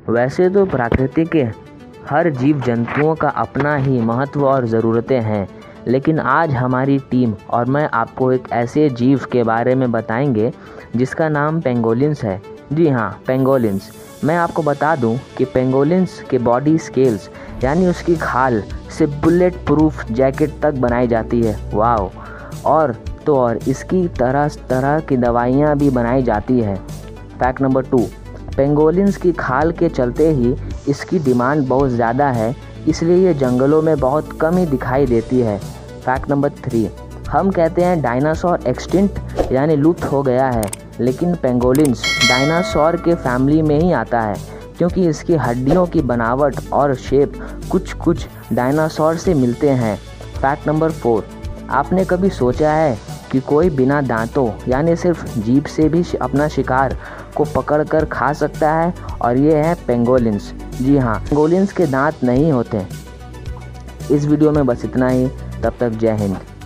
वैसे तो प्रकृति के हर जीव जंतुओं का अपना ही महत्व और ज़रूरतें हैं, लेकिन आज हमारी टीम और मैं आपको एक ऐसे जीव के बारे में बताएंगे जिसका नाम पेंगोलिन्स है। जी हाँ, पेंगोलिन्स। मैं आपको बता दूं कि पेंगोलिन्स के बॉडी स्केल्स यानी उसकी खाल से बुलेट प्रूफ जैकेट तक बनाई जाती है। वाओ! और इसकी तरह तरह की दवाइयाँ भी बनाई जाती है। फैक्ट नंबर 2, पेंगोलिन्स की खाल के चलते ही इसकी डिमांड बहुत ज़्यादा है, इसलिए ये जंगलों में बहुत कम ही दिखाई देती है। फैक्ट नंबर 3, हम कहते हैं डायनासोर एक्सटिंक्ट यानी लुप्त हो गया है, लेकिन पेंगोलिन्स डायनासोर के फैमिली में ही आता है क्योंकि इसकी हड्डियों की बनावट और शेप कुछ डायनासोर से मिलते हैं। फैक्ट नंबर 4, आपने कभी सोचा है कि कोई बिना दांतों यानी सिर्फ जीभ से भी अपना शिकार को पकड़कर खा सकता है? और ये है पेंगोलिन्स। जी हाँ, पेंगोलिन्स के दांत नहीं होते। इस वीडियो में बस इतना ही। तब तक जय हिंद।